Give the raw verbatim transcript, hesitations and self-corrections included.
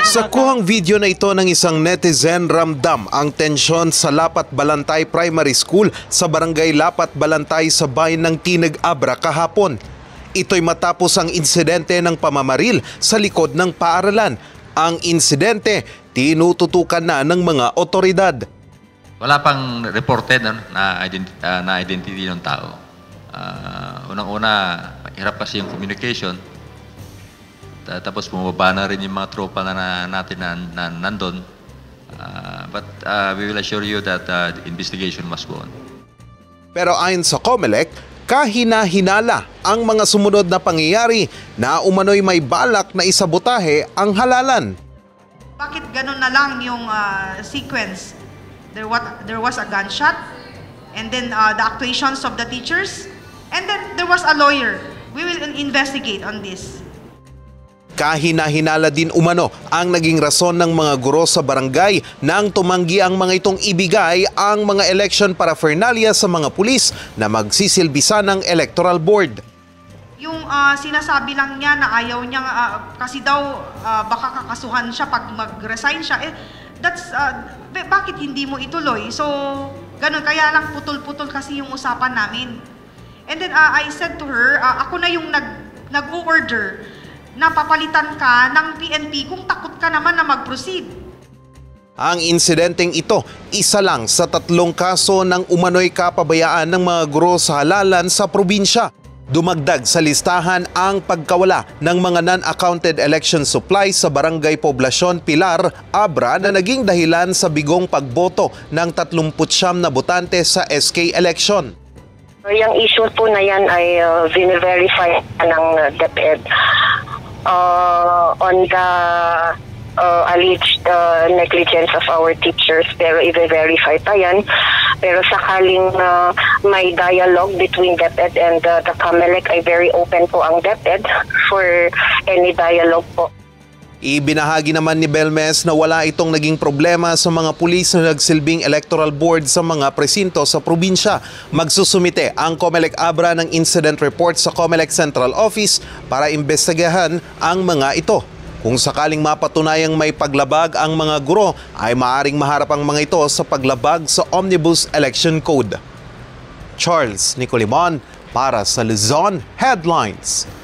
Sa kuhang video na ito ng isang netizen, ramdam ang tensyon sa Lapat Balantay Primary School sa barangay Lapat Balantay sa bayan ng Tinag Abra kahapon. Ito'y matapos ang insidente ng pamamaril sa likod ng paaralan. Ang insidente, tinututukan na ng mga otoridad. Wala pang reported ano, na, identi uh, na identity ng tao. Uh, Unang-una, hirap kasi yung communication. Tapos bumaba na rin yung mga tropa na, na natin na, na nandun. Uh, but uh, we will assure you that uh, the investigation must go on. Pero ayon sa COMELEC, kahina-hinala ang mga sumunod na pangyayari na umano'y may balak na isabotahe ang halalan. Bakit ganun na lang yung uh, sequence? There, what, there was a gunshot, and then uh, the actuations of the teachers, and then there was a lawyer. We will investigate on this. Kahina-hinala din umano ang naging rason ng mga guro sa barangay nang tumanggi ang mga itong ibigay ang mga election paraphernalia sa mga pulis na magsisilbisa ng electoral board. Yung uh, sinasabi lang niya na ayaw niya uh, kasi daw uh, baka kakasuhan siya pag mag-resign siya, eh, that's, uh, bakit hindi mo ituloy? So, ganun, kaya lang putol-putol kasi yung usapan namin. And then uh, I said to her, uh, ako na yung nag, nag-order na papalitan ka ng P N P kung takot ka naman na mag-proceed. Ang insidenteng ito, isa lang sa tatlong kaso ng umano'y kapabayaan ng mga guro sa halalan sa probinsya. Dumagdag sa listahan ang pagkawala ng mga non-accounted election supplies sa Barangay Poblasyon Pilar, Abra na naging dahilan sa bigong pagboto ng tatlumput siyam na botante sa S K election. Yung issue po na yan ay uh, vine-verify ng uh, DepEd. Uh, on the uh, alleged uh, negligence of our teachers, pero i-verify pa yan. Pero sakaling uh, may dialogue between DepEd and uh, the COMELEC, ay very open po ang DepEd for any dialogue po. Ibinahagi naman ni Belmes na wala itong naging problema sa mga pulis na nagsilbing electoral board sa mga presinto sa probinsya. Magsusumite ang COMELEC Abra ng incident report sa COMELEC Central Office para imbestigahan ang mga ito. Kung sakaling mapatunayang may paglabag ang mga guro, ay maaaring maharap ang mga ito sa paglabag sa Omnibus Election Code. Charles Nicolimon para sa Luzon Headlines.